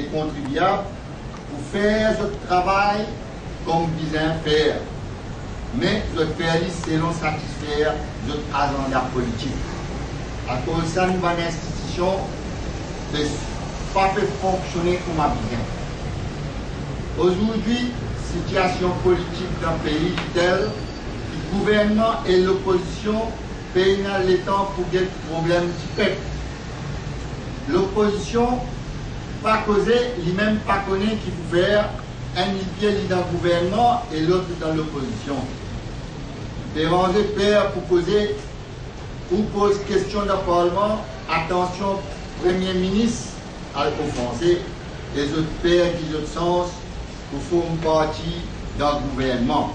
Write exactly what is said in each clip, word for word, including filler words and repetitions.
contribuables pour faire ce travail comme besoin faire. Mais je fais selon satisfaire notre agenda politique. À cause de ça, nous avons une institution de pas fait fonctionner comme un besoin. Aujourd'hui, situation politique dans le pays telle que le gouvernement et l'opposition payent le temps pour des problèmes du peuple. L'opposition, pas causer, lui-même pas connaît qu'il faut faire, un pied dans le gouvernement et l'autre dans l'opposition. Déranger père pour causer ou pose question dans le Parlement, attention, Premier ministre, à l'offenser, les autres pères qui ont sens pour former partie dans le gouvernement.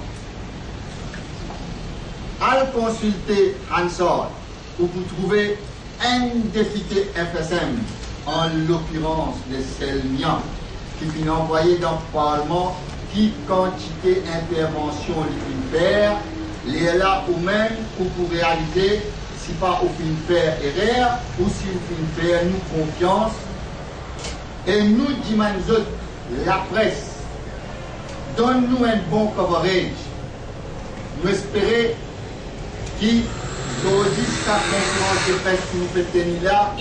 À consulter Hansard, où vous trouvez un député F S M, en l'occurrence de Selmian, qui finit envoyé dans le Parlement, qui quantité d'intervention il peut faire, les là ou même pour vous réaliser, si pas au fin faire erreur, ou si au fin faire nous confiance. Et nous disons, la presse, donne-nous un bon coverage. Nous espérons qui aujourd'hui sa conférence de presse qui nous fait tenir là,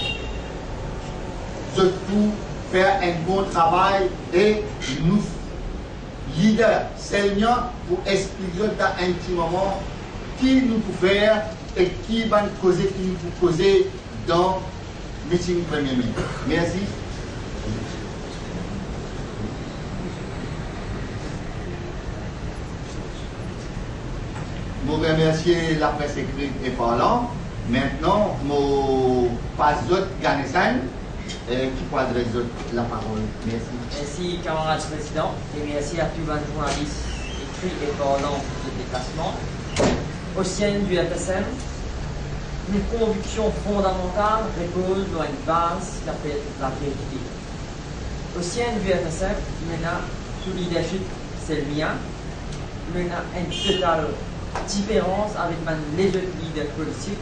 surtout faire un bon travail et nous, leaders, seniors, pour expliquer dans un petit moment qui nous peut faire et qui va nous causer, qui nous peut causer dans le meeting Premier ministre. Merci. Je remercie la presse écrite et parlant. Maintenant, je passe d'autres Ganessan qui peut adresser la parole. Merci. Merci, camarade président, et merci à tous les journalistes écrits et parlants de déplacement. Au sein du F S M, une conviction fondamentale repose sur une base qui s'appelle la vérité. Au sein du F S M, il y a sous leadership Selmian, il y a une totale différence avec les autres leaders politiques.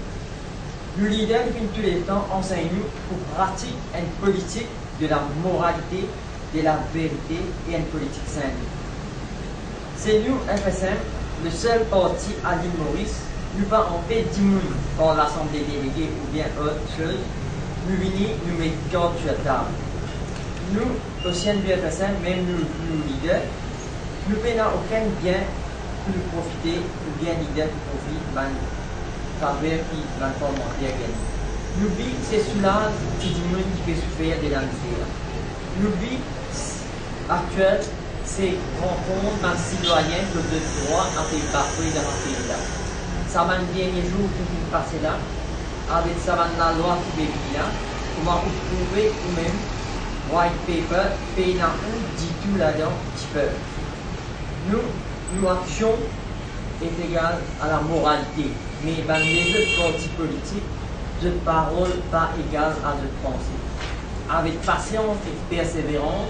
Le leader qui tous les temps enseigne pour pratiquer une politique de la moralité, de la vérité et une politique saine. C'est nous, F S M, le seul parti à l'île Maurice, nous pas en fait diminuer par l'Assemblée déléguée ou bien autre chose, nous venons nous mettre garde sur la table. Nous, au sein du F S M, même nous, nous leaders, nous n'avons aucun bien pour nous profiter, ou bien leader qui profite de travers qui va parlementaire gagner. Nous vivons, c'est cela qui diminue qui peut souffrir de la misère. Nous vivons actuel, c'est rencontre d'un citoyen que de droit à faire parler dans un pays là. Ça va le dernier jour qui vient passer là, avec ça va la loi qui est là, comment vous trouvez vous-même, white paper, pays dans un dit tout là-dedans, petit peu. Nous, nous action est égale à la moralité, mais dans les autres partis politiques, de parole pas égale à de pensée. Avec patience et persévérance,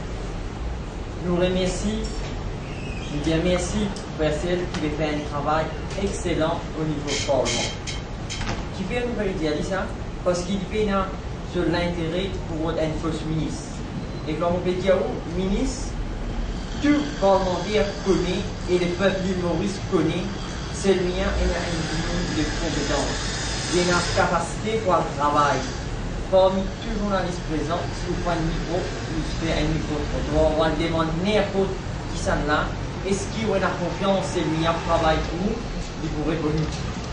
nous remercions, nous disons merci pour celle qui va faire un travail excellent au niveau du Parlement. Qui peut nous dire ça? Parce qu'il dépend sur l'intérêt pour un poste ministre. Et comme on peut dire, ministre, tout parlementaire connaît et le peuple du Maurice connaît, c'est le mien et un individu de compétences. Il a une capacité pour le travail. Parmi tous les journalistes présents, si vous prenez un micro, vous faites un micro de trottoir, on va demander n'importe qui s'en là, est-ce qu'il a la confiance, c'est le mien travail pour nous, il pourrait répondre.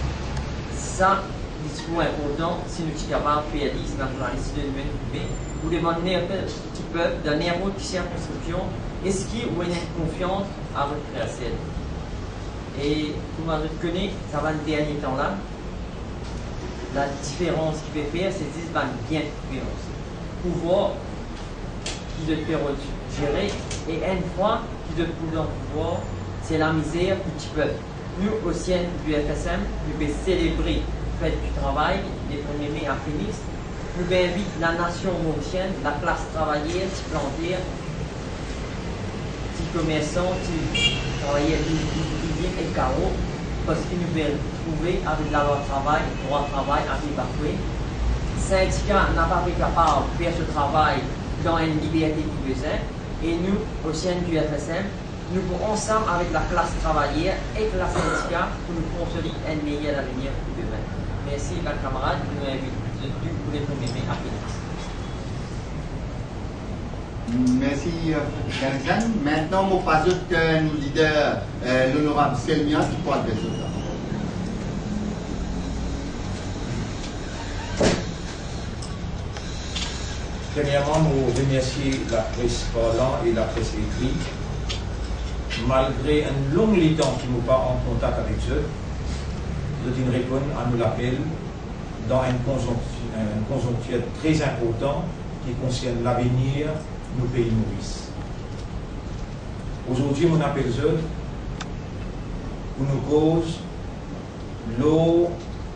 Ça, discours important, si nous sommes capables de faire dix, dans le journaliste de l'humain, vous demandez n'importe qui peut, dans n'importe qui circonscription, est-ce qu'il a une confiance à votre création? Et tout le monde connaît, ça va le dernier temps là. La différence qu'il peut faire, c'est qu'ils vont bien différence. Pouvoir qui doit faire gérer, et une fois qui doit pouvoir pouvoir, c'est la misère du petit peuple. Nous, au sein du F S M, nous pouvons célébrer le fait du travail, les premiers mai à Phoenix. Nous invitons la nation mauricienne, la classe travaillère, les plantière, les commerçants, les travailleurs d'usine et carreaux, parce que nous pouvons trouver avec la loi de travail, le droit de travail à bafoué. Le syndicat n'a pas été capable de faire ce travail dans une liberté qui besoin. Et nous, au sein du F S M, nous pouvons ensemble avec la classe travaillée et la syndicat pour nous construire un meilleur avenir pour demain. Merci, mes camarades. Nous invitons pour les premiers mai à Phoenix. Merci, Jensen. Maintenant, on passe que nous leader, euh, l'honorable Selmia, qui parle de ça. Premièrement, nous remercions la presse parlant et la presse écrite. Malgré un long temps qui nous pas en contact avec eux, nous répondent à nous l'appel dans une conjoncture, une conjoncture très importante qui concerne l'avenir de nos pays Maurice. Aujourd'hui, on appelle eux pour nous cause l'eau,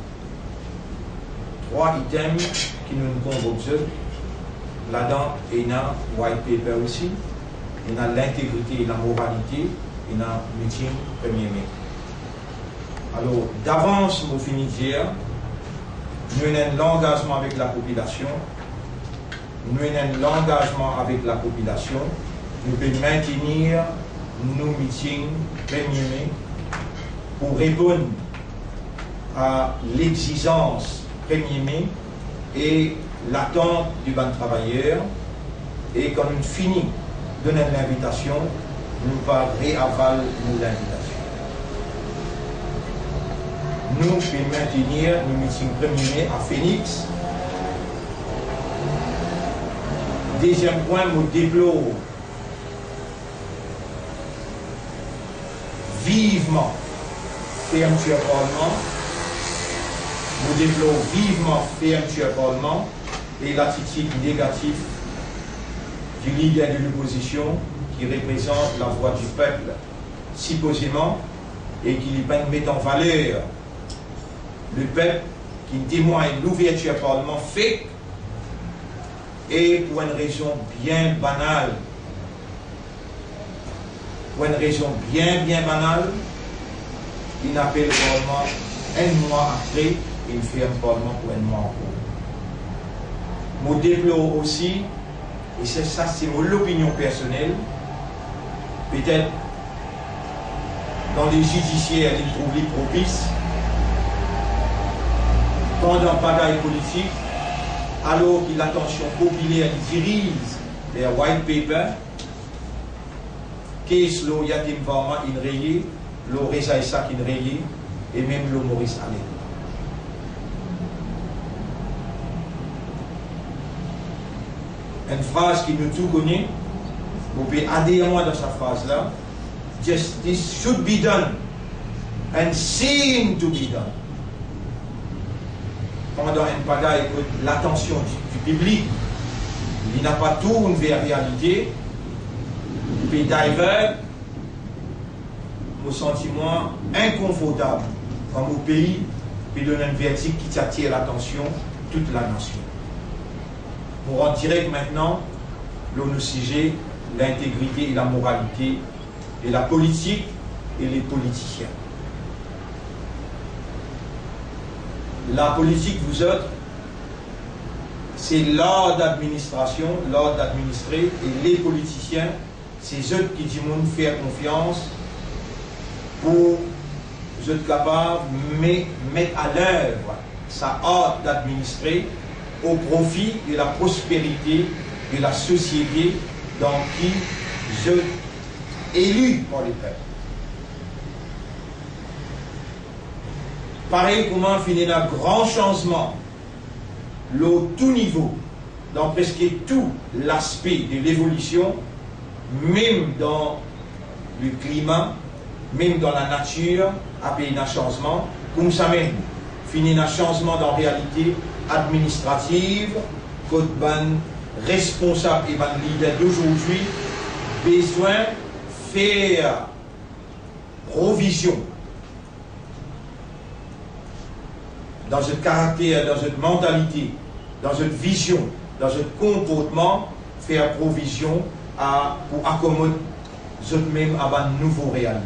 trois items qui nous convoquent. Là-dedans, il y a un white paper aussi, il y a l'intégrité et la moralité, il y a un meeting premier mai. Alors, d'avance, nous finissons de dire, nous avons l'engagement avec la population, nous avons l'engagement avec la population, nous pouvons maintenir nos meetings premier mai pour répondre à l'exigence premier mai et l'attente du ban travailleur. Et quand nous finissons de donner l'invitation, nous pas réaval l'invitation. Nous pouvons maintenir nos meetings premier mai à Phoenix. Deuxième point, nous déplorons vivement fermeture Parlement. Nous déplorons vivement fermeture Parlement et l'attitude négative du leader de l'opposition qui représente la voix du peuple, supposément, et qui met en valeur le peuple qui témoigne l'ouverture Parlement fait et pour une raison bien banale, pour une raison bien bien banale, il appelle le Parlement un mois après et il ferme le Parlement pour un mois encore. Je déplore aussi, et c'est ça, c'est l'opinion personnelle, peut-être dans les judiciaires, ils trouvent les propices, pendant bagaille politique, alors que l'attention populaire dirige vers white paper, qu'est-ce que Yatim Varma in rayé, le Reza Isaac in rayé, et même le Maurice Allais. Une phrase qui nous tout connaît, vous pouvez adhérer à moi dans cette phrase-là. Justice should be done and seem to be done. Pendant une bagaille, l'attention du, du public, il n'a pas tourné vers la réalité, il peut divers au sentiment inconfortable dans nos pays, puis donner un verdict qui attire l'attention de toute la nation. Pour en direct maintenant, le sujet, l'intégrité et la moralité, et la politique et les politiciens. La politique, vous autres, c'est l'art d'administration, l'art d'administrer, et les politiciens, c'est eux qui disent faire confiance pour être capables de mettre à l'œuvre sa art d'administrer au profit de la prospérité de la société dans qui je élu par les peuples. Pareil comment finir un grand changement, le tout niveau, dans presque tout l'aspect de l'évolution, même dans le climat, même dans la nature, à payer un changement, comme ça même, finir un changement dans la réalité administrative, côté ban responsable et ban leader d'aujourd'hui, besoin de faire provision dans ce caractère, dans cette mentalité, dans cette vision, dans ce comportement, faire provision à, pour accommoder eux-mêmes à une nouvelle réalité.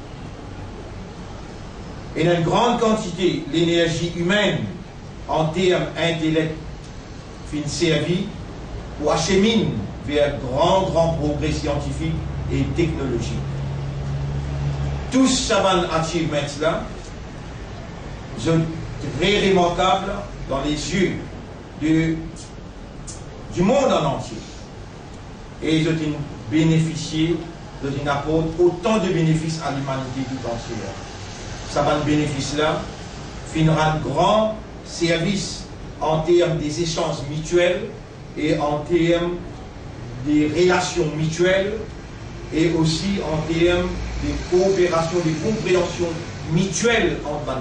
Et dans une grande quantité, l'énergie humaine, en termes intellectuels, fin servi pour acheminer vers grand, grand progrès scientifique et technologique. Tous ces achievements là sont très remarquables dans les yeux de, du monde en entier. Et ils ont bénéficié, ils apportent autant de bénéfices à l'humanité tout entière. Ça va le bénéfice là finira un grand service en termes des échanges mutuels et en termes des relations mutuelles et aussi en termes de coopération, de compréhension mutuelle entre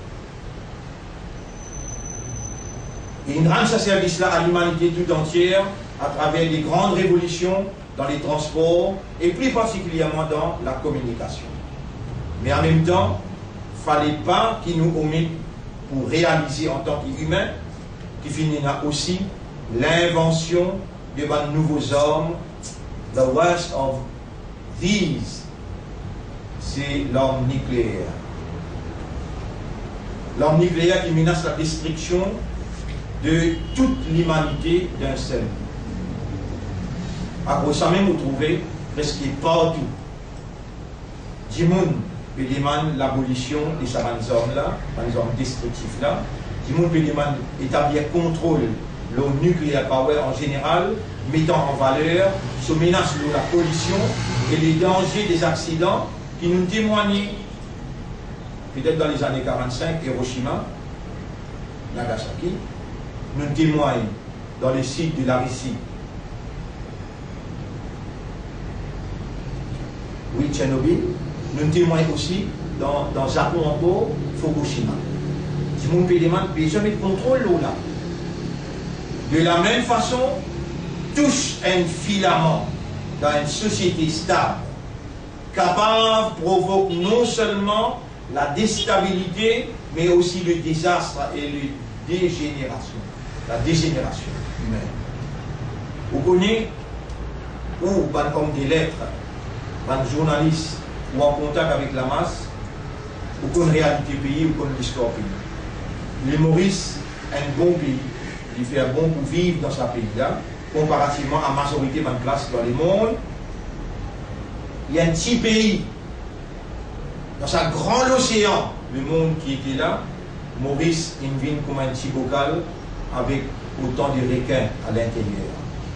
les humains. Et il rend ce service-là à l'humanité tout entière à travers des grandes révolutions dans les transports et plus particulièrement dans la communication. Mais en même temps, il ne fallait pas qu'il nous omette pour réaliser en tant qu'humains qui finira aussi l'invention de nouveaux hommes. The worst of these, c'est l'arme nucléaire. L'arme nucléaire qui menace la destruction de toute l'humanité d'un seul. À cause de ça même, vous trouvez presque partout. Du monde peut demander l'abolition de ces armes-là, les armes destructives-là. Du monde peut demander d'établir contrôle le nucléaire power en général, mettant en valeur ce menace de la pollution et les dangers des accidents qui nous témoignent, peut-être dans les années quarante-cinq, Hiroshima, Nagasaki, nous témoignent dans les sites de la Russie. Oui, Tchernobyl, nous témoignons aussi dans, dans Japon encore, Fukushima. Si mon pays demande, il n'y a jamais de contrôle là. De la même façon, touche un filament dans une société stable, capable provoque non seulement la déstabilité, mais aussi le désastre et la dégénération. La dégénération humaine. Vous connaissez, ou un homme des lettres, un journaliste, ou en contact avec la masse, ou qu'on réalité pays, ou qu'on l'histoire pays. Les Maurice, un bon pays, il fait bon pour vivre dans ce pays-là, comparativement à la majorité de place dans le monde. Il y a un petit pays, dans un grand océan, le monde qui était là, Maurice, il vient comme un petit bocal avec autant de requins à l'intérieur.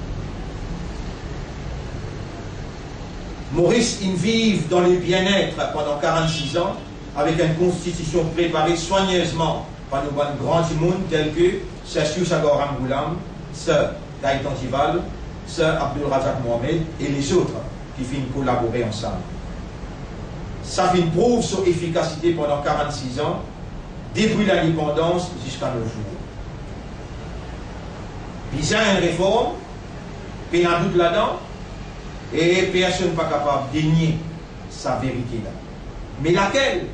Maurice, il vit dans le bien-être pendant quarante-six ans, avec une constitution préparée soigneusement par nos grands monde tels que Sir Sagor Ramgoulam, Sir Gaëtan Tival, Sir Abdul Razak Mohamed et les autres qui finissent collaborer ensemble. Ça finit prouve son efficacité pendant quarante-six ans, depuis l'indépendance jusqu'à nos jours. Puis il y a une réforme, puis il y a un doute là-dedans, et personne n'est pas capable de nier sa vérité là. Mais laquelle?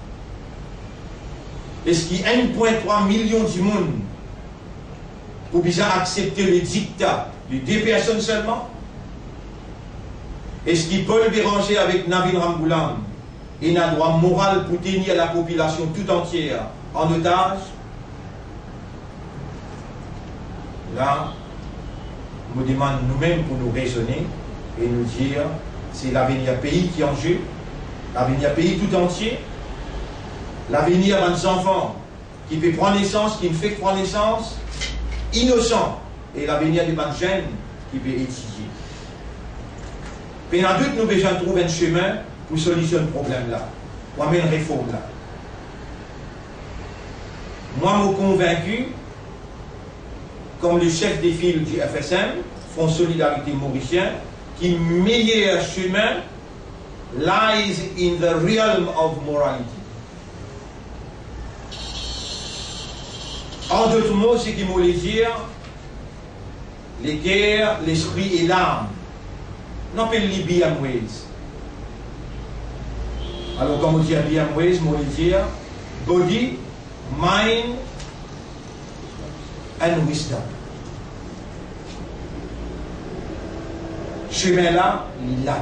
Est-ce qu'il y a un virgule trois million du monde pour bien accepter le dictat de deux personnes seulement? Est-ce qu'il peut le déranger avec Navin Ramgoulam et n'a droit moral pour tenir la population tout entière en otage? Là, on nous demande nous-mêmes pour nous raisonner et nous dire c'est l'avenir pays qui est en jeu, l'avenir pays tout entier, l'avenir de nos enfants qui peut prendre naissance, qui ne fait que prendre naissance, innocent, et l'avenir de nos jeunes qui peut étudier. Pendant doute, nous avons besoin de trouver un chemin pour solutionner ce problème-là, pour amener une réforme-là. Moi, je suis convaincu, comme le chef des files du F S M, Front Solidarité Mauricien, qui le meilleur chemin lies in the realm of morality. En d'autres mots, ce qu'il voulait dire, les guerres, l'esprit et l'âme. On appelle les B M Ways. Alors, comme on dit B M Ways, on veut dire body, mind and wisdom. Chemin là, là.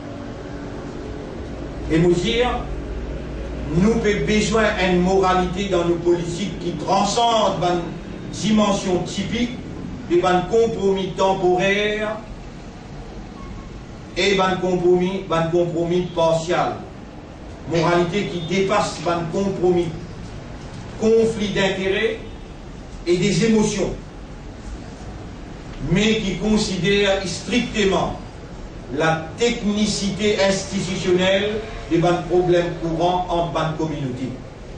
Et nous dire, nous avons besoin d'une moralité dans nos politiques qui transcende une dimension typique des ban compromis temporaires et ban compromis, ban compromis partial. Moralité qui dépasse ban compromis, conflit d'intérêts et des émotions, mais qui considère strictement la technicité institutionnelle des ban problèmes courants en ban communauté.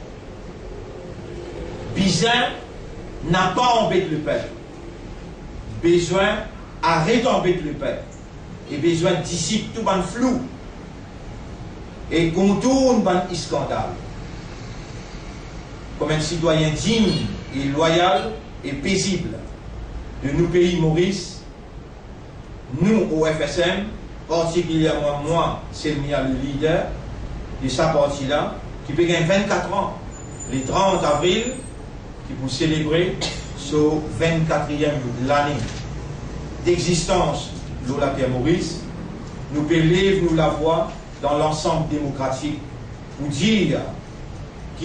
Bizin n'a pas embêté le père. Besoin arrête d'embêter le père. Et besoin dissipe tout ban flou. Et contourne ban scandale. Comme un citoyen digne et loyal et paisible de nos pays Maurice, nous au F S M, particulièrement moi, c'est le leader de sa partie-là, qui peut gagner vingt-quatre ans, le trente avril, qui pour célébrer ce vingt-quatrième l'année d'existence de la Terre Maurice, nous élève nous la voix dans l'ensemble démocratique pour dire que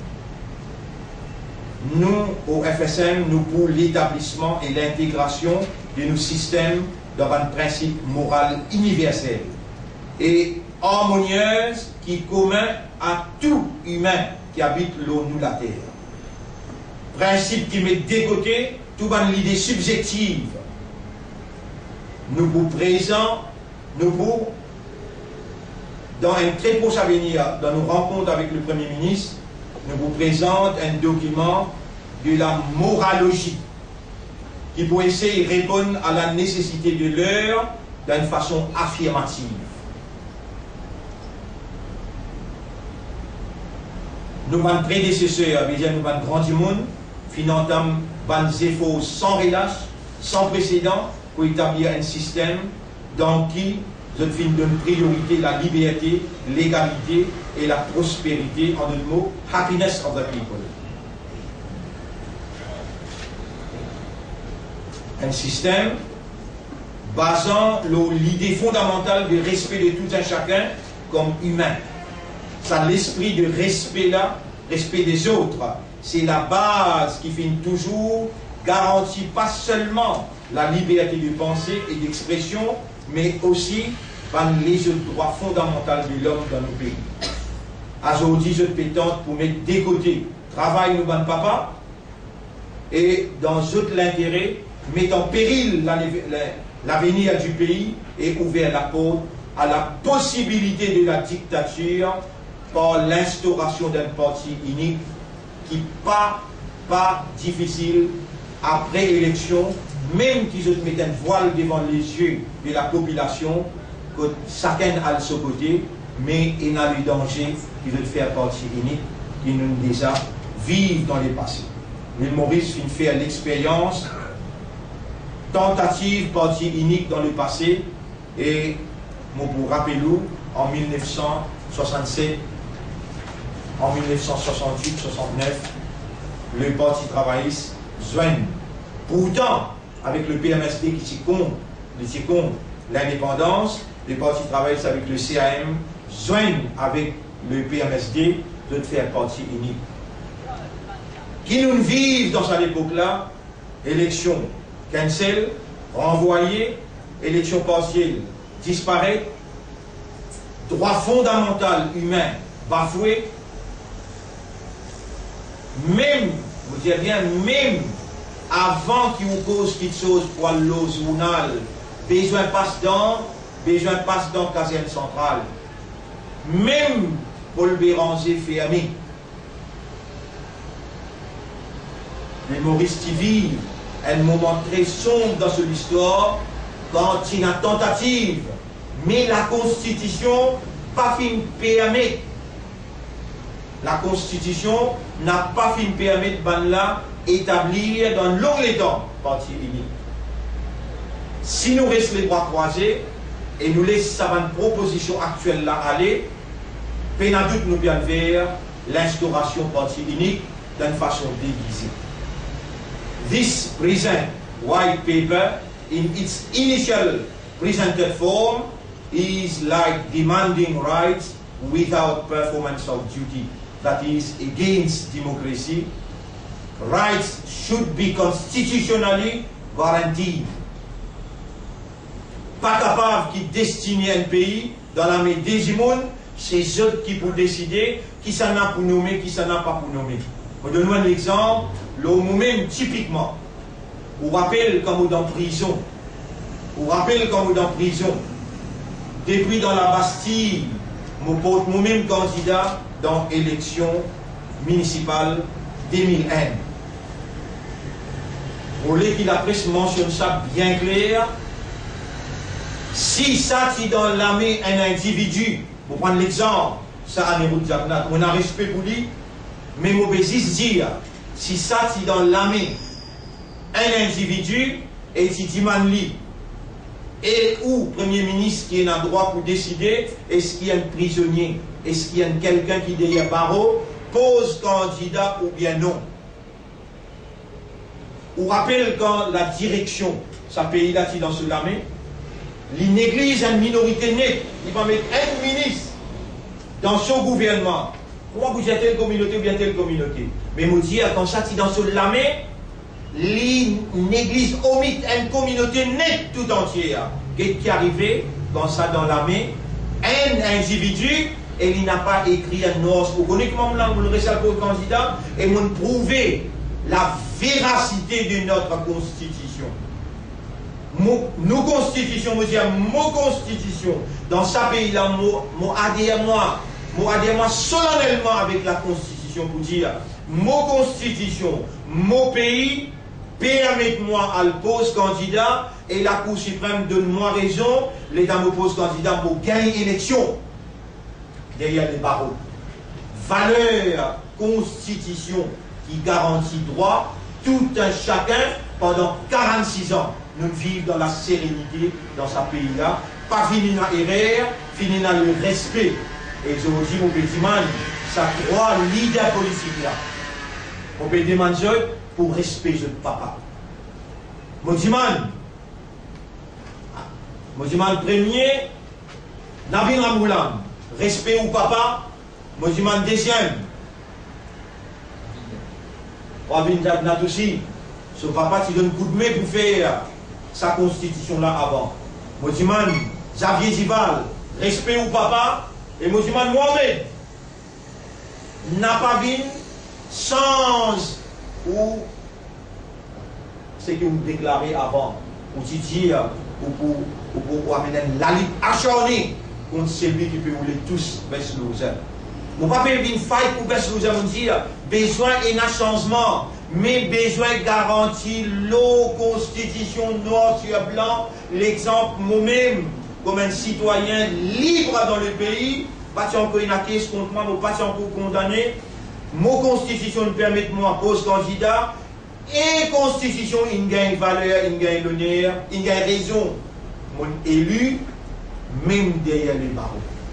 nous, au F S M, nous pour l'établissement et l'intégration de nos systèmes dans un principe moral universel et harmonieuse qui est commun à tout humain qui habite l'eau nous la terre. Principe qui met de côté toute l'idée subjective. Nous vous présentons, nous vous, dans un très proche avenir, dans nos rencontres avec le Premier ministre, nous vous présente un document de la moralogie qui peut essayer de répondre à la nécessité de l'heure d'une façon affirmative. Nous, nos prédécesseurs, nous avons grand monde, finançons des efforts sans relâche, sans précédent, pour établir un système dans qui je donne priorité la liberté, l'égalité et la prospérité, en d'autres mots, happiness of the people. Un système basant l'idée fondamentale du respect de tout un chacun comme humain. Ça, l'esprit de respect là, respect des autres, c'est la base qui finit toujours garantit pas seulement la liberté de pensée et d'expression, mais aussi par les autres droits fondamentaux de l'homme dans nos pays. Aujourd'hui, je pétante pour mettre des côtés travail nous ban papa et dans autres l'intérêt, mettre en péril l'avenir du pays et ouvert la porte à la possibilité de la dictature par l'instauration d'un parti unique qui pas pas difficile après élection, même qu'ils mettent un voile devant les yeux de la population, que chacun a son côté, mais il y a le danger qui veut faire partie unique, qui nous déjà vivent dans le passé. L'île Maurice vient faire l'expérience, tentative partie unique dans le passé, et moi pour rappeler, en mille neuf cent soixante-sept, en mille neuf cent soixante-huit soixante-neuf, le Parti travailliste joigne. Pourtant, avec le P M S D qui s'y compte, qui compte l'indépendance, le Parti travailliste avec le C A M joignent avec le P M S D de faire partie unique. Qui nous vivent dans cette époque-là, élection cancel, renvoyée, élection partielle disparaît, droit fondamental humain bafoué, même, vous dites bien, même avant qu'il vous cause quelque chose pour le journal, besoin passe dans, besoin passe dans la caserne centrale. Même Paul Béranger fermé. Mais Maurice Tivy, un moment très sombre dans cette histoire, quand il y a une tentative, mais la Constitution pas fin permettre. La Constitution n'a pas fin permettre de là établir dans l'angle temps parti unique. Si nous restons les bras croisés et nous laissons sa proposition actuelle là aller, peine à doute nous bien vers l'instauration parti unique d'une façon déguisée. This present white paper in its initial presented form is like demanding rights without performance of duty. That is against democracy. Rights should be constitutionally garantie. Pas capable qui destiner un pays dans la main des immunes, c'est eux qui pour décider qui s'en a pour nommer, qui s'en a pas pour nommer. On donne un exemple, le même typiquement. On rappelle quand on est en prison. On rappelle quand on est en prison. Depuis dans la Bastille, je porte moi-même candidat dans l'élection municipale deux mille un. Pour les qui la presse mentionne ça bien clair. Si ça qui dans l'armée un individu, pour prendre l'exemple, ça a on a respect pour lui, mais m'obésis dire, si ça qui dans l'armée un individu et si demande lui, et ou Premier ministre qui est en droit pour décider, est-ce qu'il y a un prisonnier, est-ce qu'il y a quelqu'un qui derrière barreau, pose candidat ou bien non. On rappelle quand la direction, ça pays là qui dans ce l'armée, il néglige une minorité nette, il va mettre un ministre dans son gouvernement. Comment vous êtes telle communauté ou bien telle communauté? Mais vous dire quand ça qui dans ce l'armée, il néglige omit une communauté nette tout entière. Qu'est-ce qui est arrivé dans ça dans l'armée? Un individu, et il n'a pas écrit un noce. Vous connaissez comment vous le récemment pour le candidat et vous prouvez la véracité de notre constitution. Nos constitutions, vous dire, nos constitutions, dans ce pays-là, moi adhère moi, moi adhère moi solennellement avec la constitution pour dire, nos constitutions, mon pays, permettez-moi à le poste candidat et la Cour suprême donne-moi raison, l'État me pose candidat pour gagner l'élection derrière les barreaux. Valeur, constitution qui garantit droit, tout un chacun pendant quarante-six ans. Nous vivons dans la sérénité dans ce pays-là, pas fini dans l'erreur, fini dans le respect. Et je vous dis, mon petit man, ça trois leaders politiques là. On peut demander pour respect de papa. Mon petit man, mon petit man premier, Navin Ramoulam, respect ou papa, mon petit man deuxième. Rabin Jadnat aussi, ce papa qui donne un coup de main pour faire sa constitution là avant. Moziman, Xavier Zival, respect ou papa, et Moziman Mohamed n'a pas vu sans ou ce que vous déclarez avant, ou dire, ou pour, ou pour amener la lutte acharnée contre celui qui peut rouler tous vers l'autre. Mon papa est une faille pour vers l'autre, on dit, besoin et un changement. Mais besoin garantit l'eau constitution noir sur blanc, l'exemple moi-même comme un citoyen libre dans le pays, pas encore une caisse contre moi, pas encore condamné. Mon constitution me permet de moi poste candidat et constitution il gagne valeur, il gagne l'honneur, il gagne raison. Mon élu, même derrière les barreaux.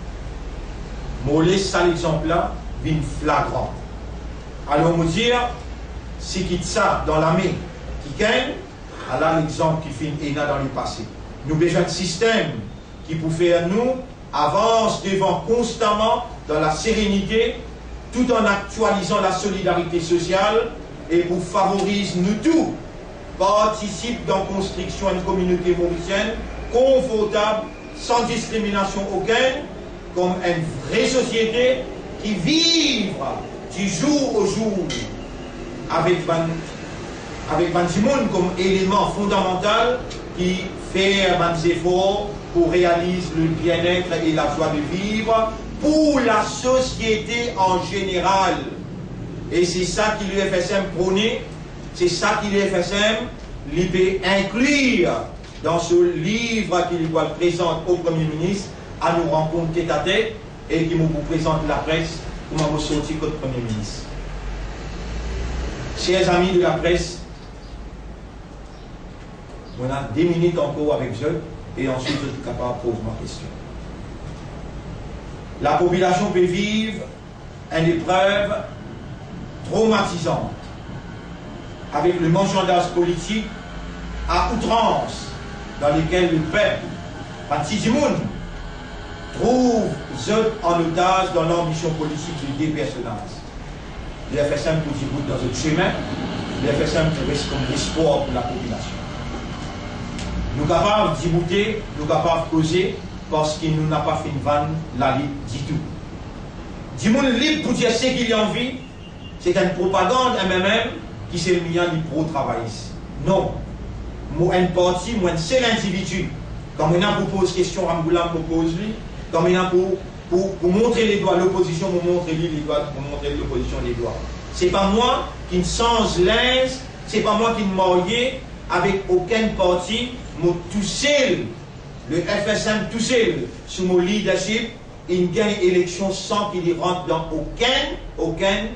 Mon laisse ça l'exemple là, vient flagrant. Alors me dire. Si quitte ça dans l'armée qui gagne, alors l'exemple qui fait ENA dans le passé. Nous avons besoin de système qui pour faire nous avance devant constamment dans la sérénité, tout en actualisant la solidarité sociale et pour favoriser nous tous, participe dans la construction d'une communauté mauricienne confortable, sans discrimination aucune, comme une vraie société qui vive du jour au jour avec Ban, avec Ban Simone comme élément fondamental qui fait des efforts pour réaliser le bien-être et la joie de vivre pour la société en général. Et c'est ça qui l'U F S M prônait, c'est ça qui l'U F S M lui peut inclure dans ce livre qu'il présente au Premier ministre à nous rencontrer tête à tête et qui nous présente la presse pour nous sortir comme Premier ministre. Chers amis de la presse, on a deux minutes encore avec eux et ensuite je suis capable de poser ma question. La population peut vivre une épreuve traumatisante avec le marchandage politique à outrance dans lequel le peuple, Patizimoun, trouve eux en otage dans l'ambition politique de deux personnages. Le F S M pour dire dans un chemin, le F S M reste comme l'espoir pour la population. Nous sommes capables d'y nous sommes capables de causer, parce qu'il nous n'a pas fait une vanne, la libre du tout. Du monde libre pour dire ce qu'il y a envie, c'est une propagande M M M qui s'est mis en pro-travailliste. Non. Moi, un parti, moi, un seul individu. Quand on a pour poser question, Ramboula propose lui. Quand on a pour, pour, pour montrer les doigts, l'opposition, pour montrer lui les doigts, pour montrer l'opposition les doigts. C'est pas moi qui ne change linge, c'est pas moi qui ne marié avec aucun parti, moi tout seul, le F S M tout seul, sous mon leadership, il gagne élection sans qu'il y rentre dans aucun, aucun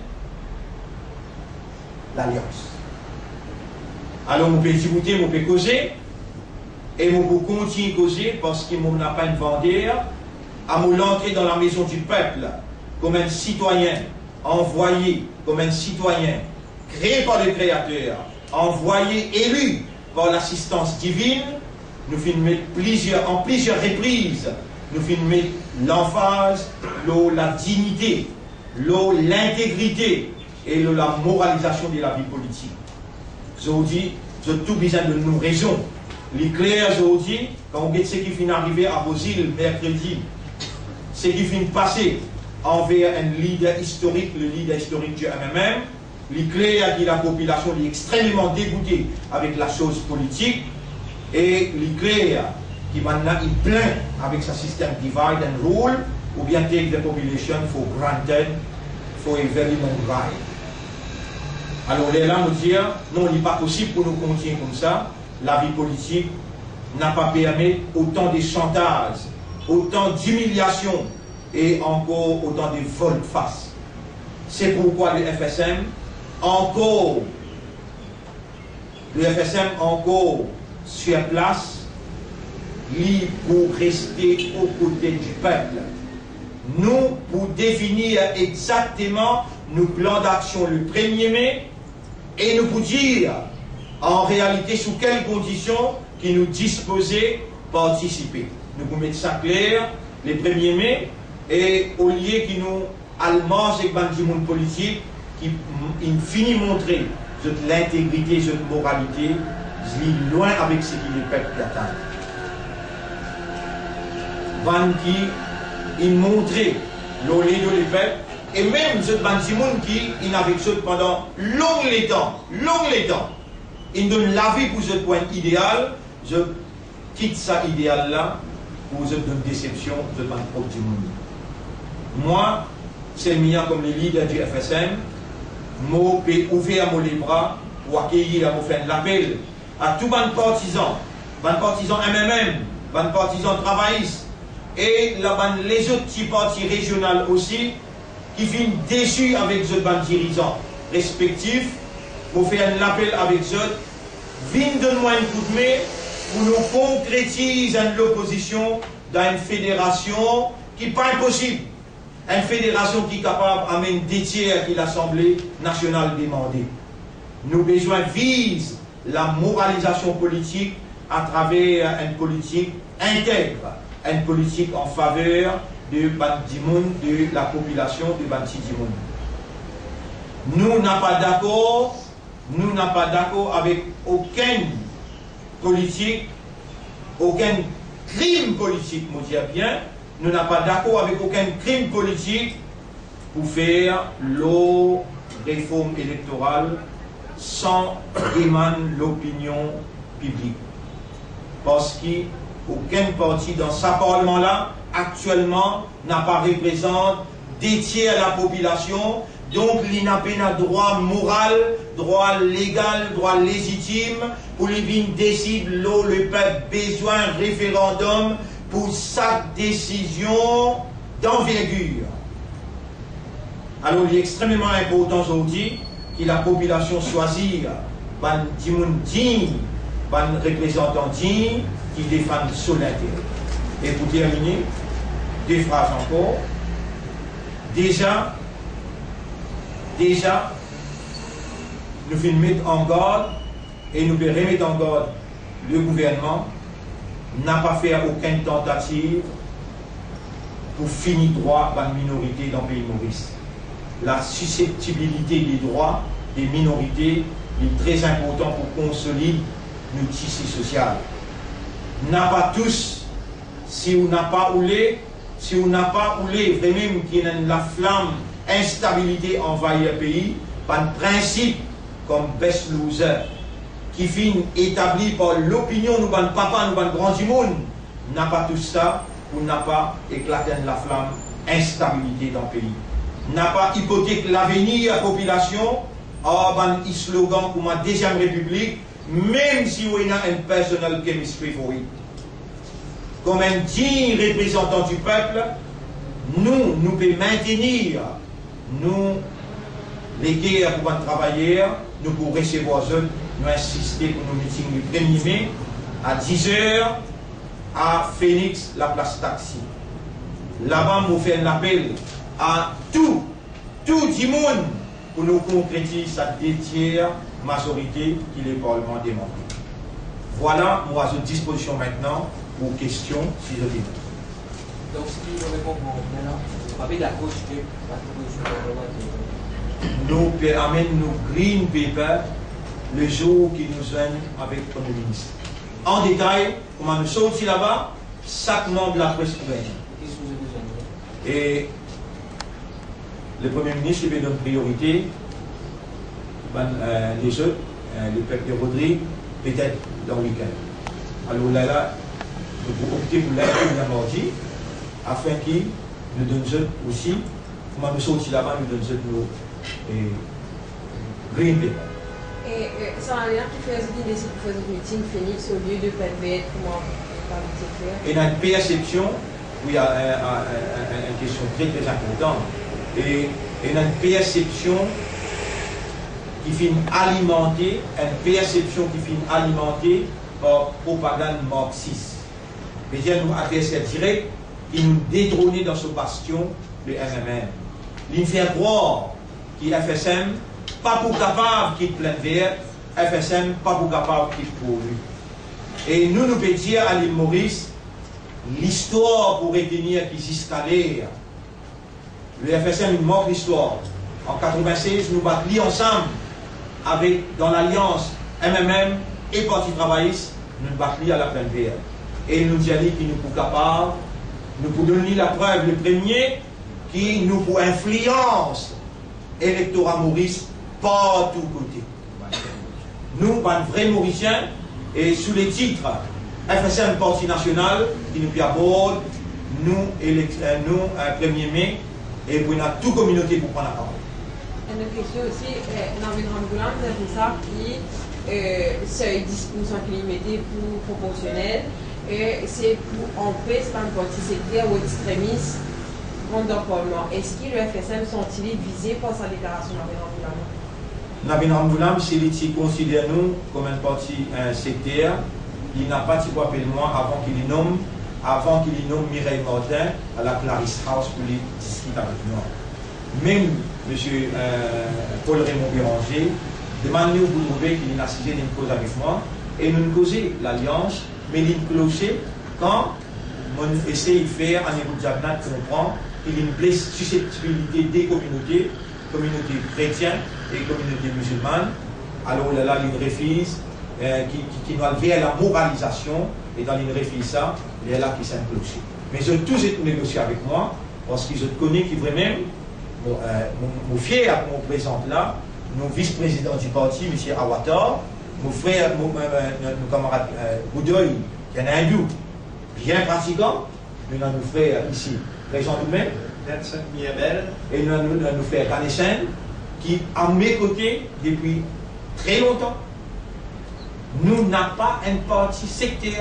l'alliance. Alors, on peut discuter, on peut causer, et on peut continuer à causer parce qu'on n'a pas une vendeur, à nous l'entrer dans la maison du peuple comme un citoyen, envoyé comme un citoyen, créé par le Créateur, envoyé, élu par l'assistance divine, nous filmons plusieurs, en plusieurs reprises, nous filmons l'emphase, la dignité, l'intégrité et la moralisation de la vie politique. Je vous dis, je tout besoin de nos raisons. L'éclair, je vous dis, quand on regarde ce qui finit d'arriver à Bosil mercredi, ce qui finit de passer envers un leader historique, le leader historique du M M M, l'éclair dit la population est extrêmement dégoûtée avec la chose politique, et l'éclair qui maintenant est plein avec ce système divide and rule, ou bien take the population for granted for a very long ride. Alors là, nous dire, non, il n'est pas possible pour nous continuer comme ça. La vie politique n'a pas permis autant de chantages, autant d'humiliations et encore autant de volte-face. C'est pourquoi le F S M, encore, le F S M encore sur place, libre pour rester aux côtés du peuple. Nous, pour définir exactement nos plans d'action le premier mai, et nous pour dire en réalité sous quelles conditions qui nous disposaient participer. Nous pour mettre ça clair, les premiers mai, et au lieu qui nous allemands et du monde politique, qui in finit montrer l'intégrité, cette moralité, je lis loin avec ce qui les peuple qui attend. Van qui il montrait l'olé de l'épée, et même ce bandimoun qui il avec ce pendant long les temps, long les temps, il donne la vie pour ce point idéal, je quitte ça idéal là pour ce donne déception de mon propre monde. Moi, c'est le mien comme le leader du F S M, moi peux ouvrir mon les bras pour accueillir, pour faire l'appel à tous les partisans, les partisans M M M, les partisans travaillistes, et là, les autres petits partis régionaux aussi, qui viennent déçus avec les dirigeants respectifs, pour faire un appel avec eux, viennent donner-moi un coup de main pour nous concrétiser l'opposition dans une fédération qui n'est pas impossible. Une fédération qui est capable d'amener des tiers que l'Assemblée nationale demandait. Nos besoins visent la moralisation politique à travers une politique intègre, une politique en faveur de Bandimoun, de la population de Bantidimoun. Nous n'avons pas d'accord, nous n'avons pas d'accord avec aucune politique, aucun crime politique, moi dire bien, nous n'avons pas d'accord avec aucun crime politique pour faire la réforme électorale sans émaner l'opinion publique. Parce qu'aucun parti dans ce parlement-là, actuellement, n'a pas représenté des tiers de la population, donc il n'a pas droit moral, droit légal, droit légitime, pour les vignes décider le peuple besoin référendum pour sa décision d'envergure. Alors il est extrêmement important aujourd'hui que la population choisisse un digne, un représentant digne qui défend son intérêt. Et pour terminer, deux phrases encore. Déjà, déjà, nous devons mettre en garde et nous devons remettre en garde le gouvernement n'a pas fait aucune tentative pour finir droit à la minorité dans le pays Maurice. La susceptibilité des droits des minorités est très important pour consolider notre tissu social. n'a pas tous, si on n'a pas oulé, si on n'a pas oulé, vraiment qu'il y a la flamme, instabilité envahit le pays, par un principe comme best loser, qui finit établi par l'opinion, nous, ban papa, nous, ban grand du monde, n'a pas tout ça, pour n'a pas éclaté la flamme, instabilité dans le pays. N'a pas hypothèque l'avenir de la population, en ban slogan pour ma deuxième république, même si on a un personnel chemistry for it. Comme un digne représentant du peuple, nous, nous pouvons maintenir, nous, les guerres pour travailler, nous pouvons recevoir eux, nous insister pour nos meetings du premier mai, à dix heures, à Phoenix, la place Taxi. Là-bas, nous faisons un appel à tout, tout le monde, pour nous concrétiser cette deux tiers majorité qui est le Parlement démontré. Voilà, moi, à votre disposition maintenant pour questions, si je dis. Donc, si je réponds pour maintenant, vous avez la gauche que la proposition de loi de... Nous amène nos green paper le jour qui nous viennent avec le Premier ministre. En détail, comment nous sommes ici là-bas, chaque membre de la presse ouverte. Et le Premier ministre lui donne priorité, ben, euh, les autres, euh, le peuple de Rodrigue, peut-être dans le week-end. Alors là, là, nous pouvons opter pour l'aide mardi, afin qu'il nous donne aussi, comment nous sommes ici là-bas, nous donne nos et, green paper. Et ça a l'air qui fait des décisions pour faire des meetings Phoenix au lieu de P N V, comment il y a une perception, oui, il y a une question très très importante. Et il y a une perception qui finit alimentée, une perception qui finit alimentée par propagande marxiste. C'est-à-dire nous adversaires directs qui nous détrônent dans ce bastion de M M M. Il fait croire qu'il F S M pas pour capable qu'il plein vert, F S M pas pour capable qu'il pour lui. Et nous nous pouvons dire à l'île Maurice, l'histoire pour retenir qu'ils installent. Le F S M il manque l'histoire. En quatre-vingt-seize, nous battions ensemble avec dans l'alliance M M M et Parti travailliste, nous battions à la pleine vert. Et nous disons qu'il nous sommes capables, nous pouvons donner la preuve, le premier, qui nous pour influence électorat Maurice par tous côtés. Nous, un vrai Mauricien, et sous les titres F S M Parti National, qui nous aborde, nous, nous, un premier mai, et pour a toute communauté pour prendre la parole. Une question aussi, dans une ambulance, c'est ça qui seuil dix pour cent qui est limité pour proportionnel, c'est pour empêcher un parti sectaire ou extrémiste dans le Parlement. Est-ce que le F S M sont-ils visés par sa déclaration dans une ambulance? Nabin Ramboulam, c'est lui considère nous comme un parti un sectaire. Il n'a pas de quoi appeler moi avant qu'il y nomme, avant qu'il y nomme Mireille Martin à la Clarisse House pour les discuter avec nous. Même M. Euh, Paul Raymond Béranger demande nous vous trouver qu'il a assisté d'une cause avec moi et nous nous causons l'alliance, mais il cloché quand on essaie de faire un écoute Jagnat comprend qu'il y a une blesse susceptibilité des communautés, communautés chrétiennes et communautés musulmanes. Alors là, il refuse euh, qui, qui, qui va vers la moralisation et dans il refuse ça, il est là qui s'incloche. Mais ils ont tous été négociés avec moi parce qu'ils ont connu qui vraiment, bon, euh, mon, mon fier mon présente là, mon vice-président du parti, M. Awatar, mon frère, mon, euh, mon camarade euh, Boudoy, qui est un hindou, bien pratiquant, nous avons nos frères ici, présents nous-mêmes, et nous avons nos frères Kanesen, qui, à mes côtés, depuis très longtemps, nous n'avons pas un parti sectaire.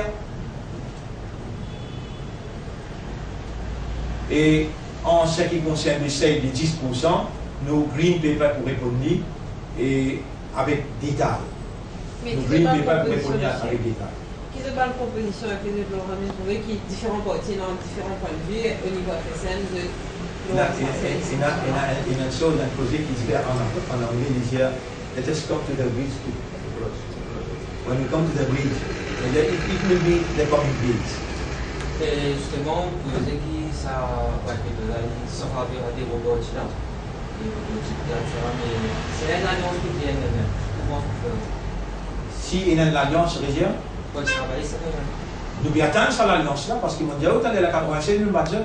Et en ce qui concerne le seuil de dix pour cent, nos green paper pour répondre et avec détail. Mais nos qui green pas paper pour proposition répondre aussi. avec détail. Qui se parle proposition avec les Laurent trouvé qui différents partis dans différents points de vue au niveau F S M de Il y a une chose, un projet qui se fait en anglais, il dit let us come to the bridge. When we come to the bridge, it, it will be the coming bridge. Et justement, vous avez dit ça, ouais, ça va vers des robots là. Mais c'est une alliance qui vient de même. Comment on peut? Si il y a une alliance, je veux dire, Pour travailler, ça va. Nous devons attendre ça l'alliance là, parce qu'ils m'ont dit, oh, t'allais la quatre-vingt-seize, nous battre.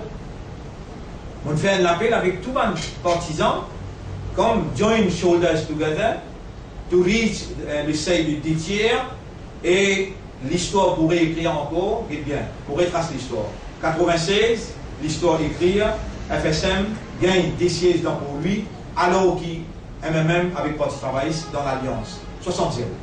On fait un appel avec tous les partisans, comme join shoulders together, to reach uh, le seuil de deux tiers, et l'histoire pourrait écrire encore, et bien, pour retracer l'histoire. quatre-vingt-seize, l'histoire écrire, F S M gagne des sièges dans pour lui, alors qu'il M M M avec Parti travailliste dans l'Alliance. soixante zéro.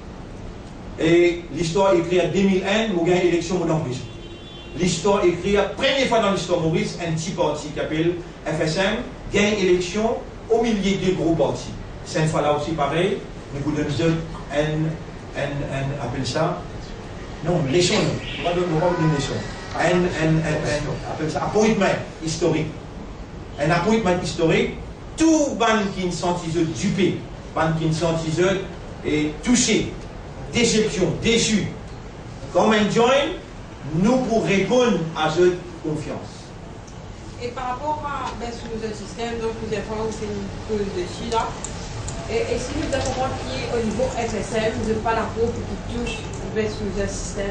Et l'histoire écrire deux mille un, nous gagne élection dans prison. L'histoire écrire, première fois dans l'histoire Maurice, un petit parti qui s'appelle F S M gagne élection au milieu de gros partis. Cette fois-là aussi pareil, nous vous donnons un, un, un, appelle ça, non, l'élection, on va donner une élection. Un, un, un, un, appelle ça, appointment historique. Un appointment historique, tout ban qui ne sont dupé, ban qui ne sont et touché, déception, déçu. Comme un joint, nous pour répondre à cette confiance. Et par rapport à ben, sous le système, donc plusieurs fois où c'est une cause dessus là, et, et si nous devons comprendre qu'au niveau F S M, vous n'avez pas la peau qui touche ben, sous le système.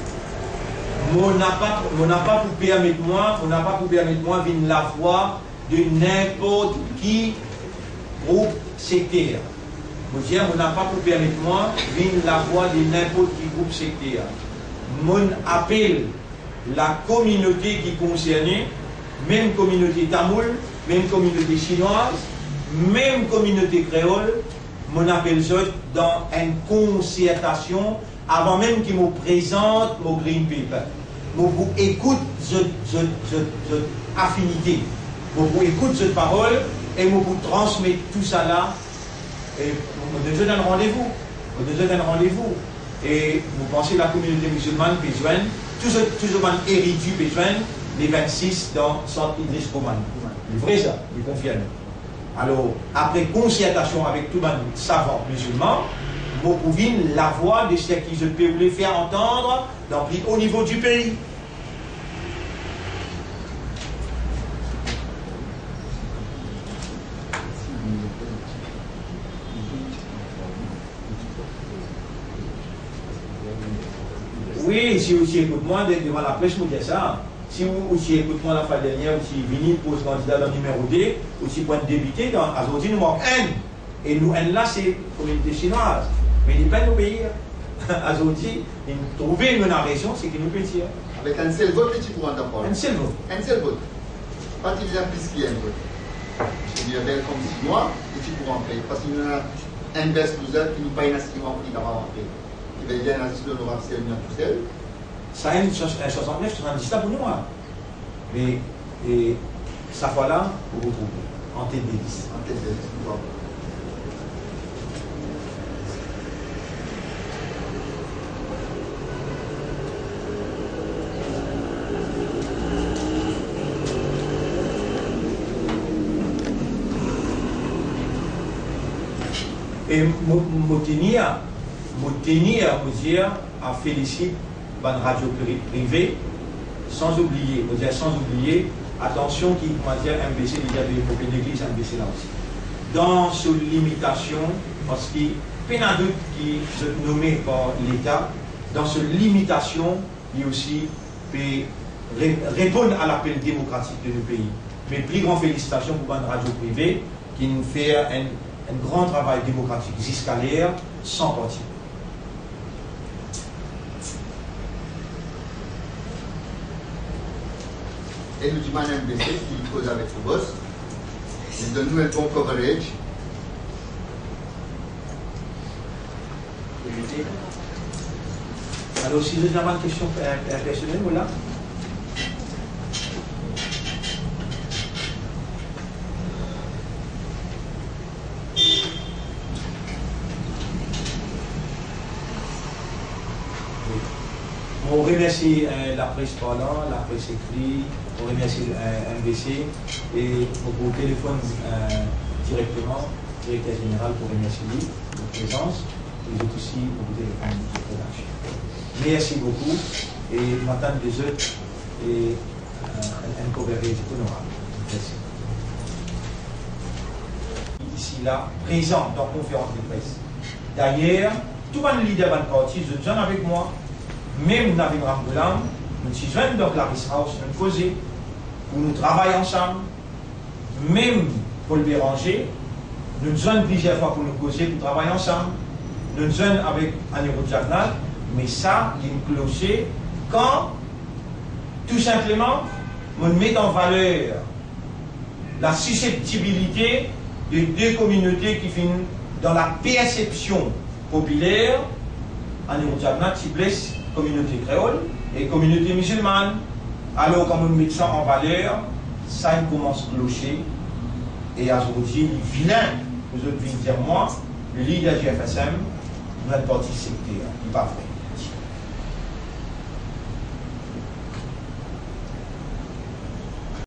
On n'a pas, on n'a pas pu permettre moi, on n'a pas pu permettre moi de la voix de n'importe qui groupe sectaire. On n'a pas pu permettre moi de la voix de n'importe qui groupe sectaire. Mon appel la communauté qui concernait, même communauté tamoul, même communauté chinoise, même communauté créole, mon appel dans une concertation avant même qu'ils me présentent mon green paper. Je vous écoute cette affinité, je vous écoute cette parole et je vous transmets tout ça là. Et je vous donne un rendez-vous. Je vous donne un rendez-vous. Et vous pensez la communauté musulmane peut joindre, tout ce tout monde érudit peut joindre les vingt-six dans Centre Idriss Roman. C'est vrai ça, il confirme. Alors, après concertation avec tout le monde savant musulman, vous pouvez la voix de ce qui je peux vous faire entendre dans, au niveau du pays. Oui, si vous écoutez-moi devant la presse, vous dites ça. Si vous écoutez-moi la fois dernière, vous venez pour ce candidat dans le numéro deux, aussi point de débuter dans Azodi, nous manque un. Et nous, un là, c'est la communauté chinoise. Mais il n'y a pas de pays. Azodi, trouver une raison, c'est qu'il nous peut dire. Avec un seul vote, tu pourras en parler. Un seul vote. Un seul vote. Pas qu'il y a plus qu'il y a un vote. Je dis belle comme chinois, et tu pourras entrer. Parce qu'il y en a un best loser qui nous paye un instrument qui va rentrer. Qui va bien assister de l'Europe, c'est bien tout seul. Ça a une soixante-neuf, soixante-dix là pour nous. Hein. Mais et, ça fois-là, vous vous trouvez. En tête des dix. En tête des dix, bon. Et me tenir, me tenir à vous dire, à féliciter la radio privée, sans oublier, vous dire sans oublier, attention qui va dire M B C, il y a des copies d'église M B C là aussi. Dans cette limitation, parce qu'il y a un doute qui est nommé par l'État, dans cette limitation, il aussi peut répondre à l'appel démocratique de nos pays. Mais plus grande félicitations pour une radio privée qui nous fait un un grand travail démocratique jusqu'à l'ère sans parti. Et nous disons à M B C qui cause avec ce boss, il donne nous un bon coverage. Alors, si vous avez une question personnelle, voilà. On remercie euh, la presse parlant, la presse écrite, on remercie euh, M B C et on vous téléphone euh, directement, directeur général, pour remercier lui de votre présence et vous aussi pour vous téléphone de votre production. Merci beaucoup et m'attendre des autres et euh, un coverage honorable. Merci. Ici là, présent dans la conférence de presse. D'ailleurs, tout le leader de parti, je viens avec moi. même dans le Rambolam, nous sommes jeunes dans Clarisse House, nous causer, où nous travaillons ensemble, même pour le Béranger, nous sommes plusieurs fois pour nous causer, pour travailler ensemble, nous sommes avec Aniro Jagnal, mais ça, il est cloché quand, tout simplement, on met en valeur la susceptibilité de deux communautés qui finissent dans la perception populaire, Aniro Jagnal, Tiblès, communauté créole et communauté musulmane. Alors, quand on met ça en valeur, ça il commence à clocher. Et aujourd'hui, il est vilain, vous autres venez dire moi, le leader du F S M, notre parti sectaire, il n'est pas vrai.